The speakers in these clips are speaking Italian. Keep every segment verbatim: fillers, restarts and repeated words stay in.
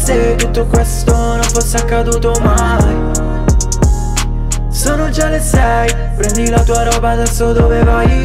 se tutto questo non fosse accaduto mai. Sono già le sei, prendi la tua roba, adesso dove vai?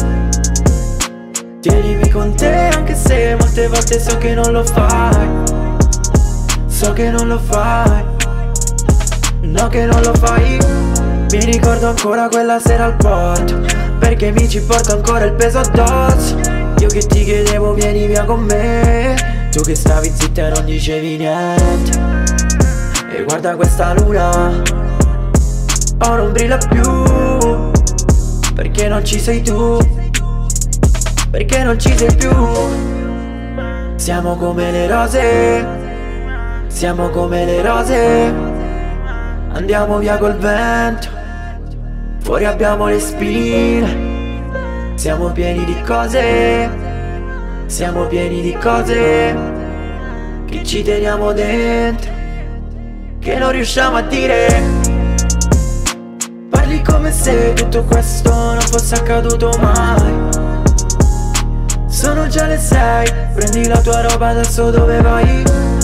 Tienimi con te anche se molte volte so che non lo fai. So che non lo fai. No che non lo fai. Mi ricordo ancora quella sera al porto, perché mi ci porto ancora il peso addosso. Io che ti chiedevo vieni via con me, tu che stavi zitta e non dicevi niente. E guarda questa luna, oh non brilla più, perché non ci sei tu, perché non ci sei più. Siamo come le rose, siamo come le rose, andiamo via col vento, fuori abbiamo le spine. Siamo pieni di cose, siamo pieni di cose che ci teniamo dentro, che non riusciamo a dire. Parli come se tutto questo non fosse accaduto mai. Sono già le sei, prendi la tua roba, adesso dove vai?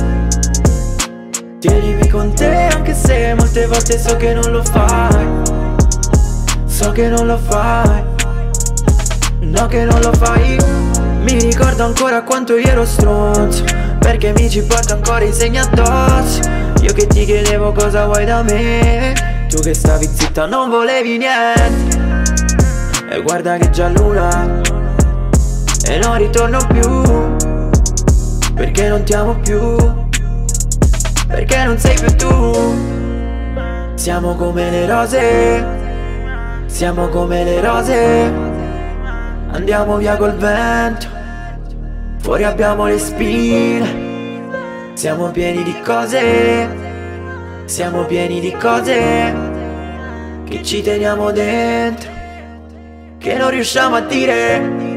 Tienimi con te anche se molte volte so che non lo fai. So che non lo fai. No che non lo fai. Mi ricordo ancora quanto io ero stronzo, perché mi ci porto ancora i segni addosso. Io che ti chiedevo cosa vuoi da me, tu che stavi zitta non volevi niente. E guarda che già l'una e non ritorno più, perché non ti amo più, perché non sei più tu. Siamo come le rose, siamo come le rose, andiamo via col vento, fuori abbiamo le spine. Siamo pieni di cose, siamo pieni di cose che ci teniamo dentro, che non riusciamo a dire.